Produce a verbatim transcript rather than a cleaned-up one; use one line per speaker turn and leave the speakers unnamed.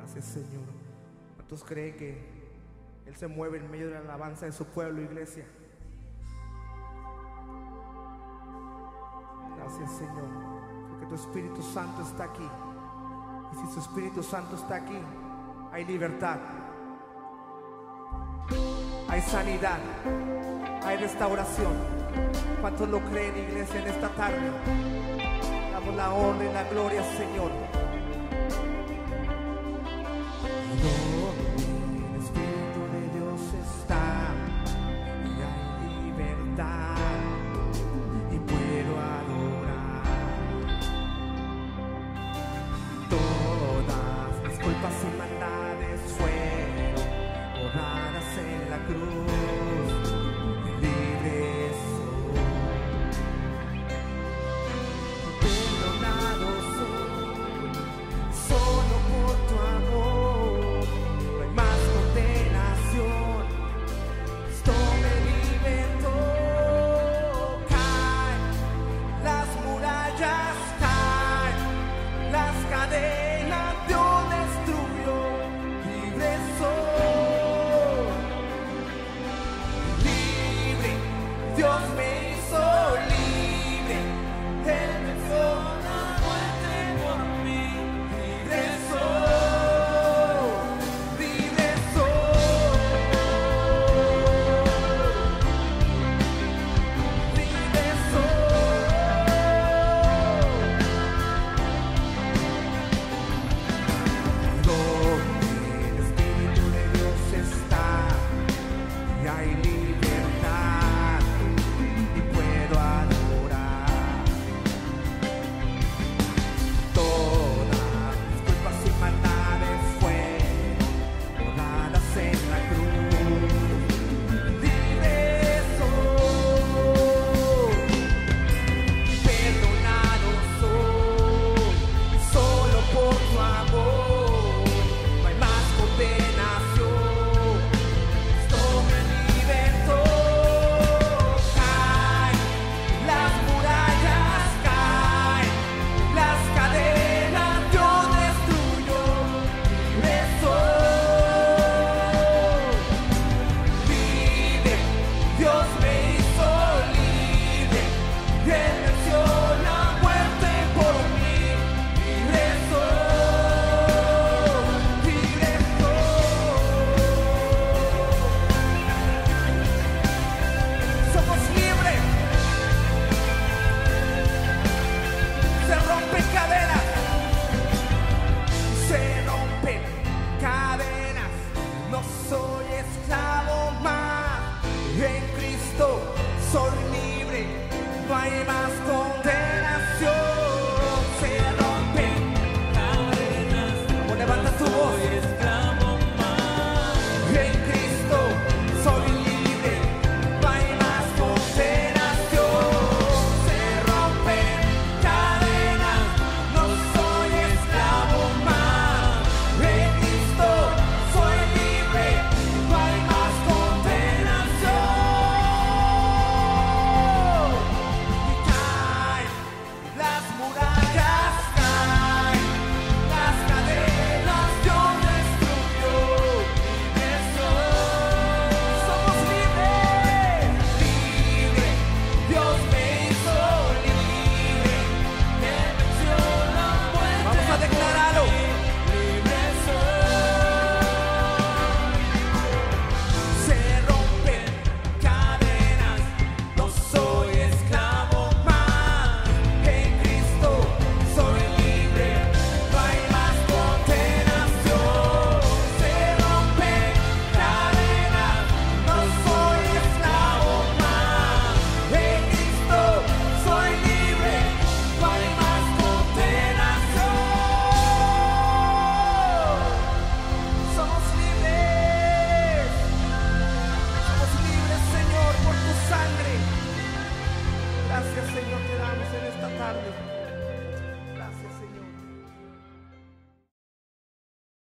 Gracias, Señor. ¿Cuántos creen que Él se mueve en medio de la alabanza de su pueblo, iglesia? Gracias, Señor, porque tu Espíritu Santo está aquí. Y si su Espíritu Santo está aquí, hay libertad, hay sanidad, hay restauración. ¿Cuántos lo creen, iglesia, en esta tarde? Damos la honra y la gloria al Señor.